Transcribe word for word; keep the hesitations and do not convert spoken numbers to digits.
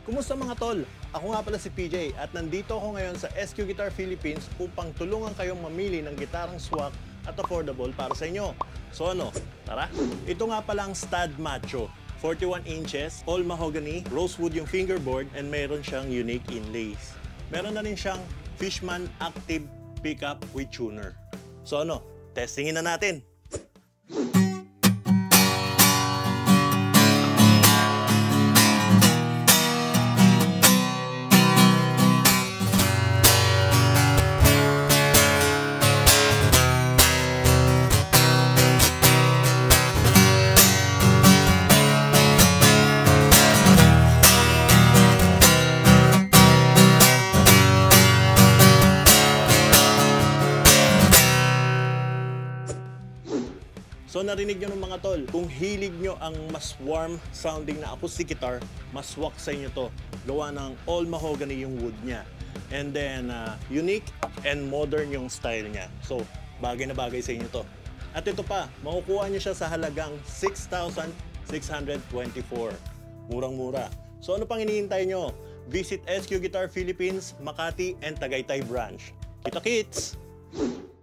Kumusta mga tol? Ako nga pala si P J at nandito ako ngayon sa S Q Guitar Philippines upang tulungan kayong mamili ng gitarang swak at affordable para sa inyo. So ano, tara? Ito nga pala ang Stud Macho. forty-one inches, all mahogany, rosewood yung fingerboard, and meron siyang unique inlays. Meron na rin siyang Fishman Active Pickup with Tuner. So ano, testingin na natin! So narinig nyo ng mga tol, kung hilig nyo ang mas warm sounding na acoustic guitar, mas swak sa inyo to. Gawa ng all mahogany yung wood niya. And then uh, unique and modern yung style niya. So bagay na bagay sa inyo to. At ito pa, makukuha nyo siya sa halagang six thousand six hundred twenty-four. Murang-mura. So ano pang hinihintay nyo? Visit S Q Guitar Philippines, Makati and Tagaytay branch. Kita kits!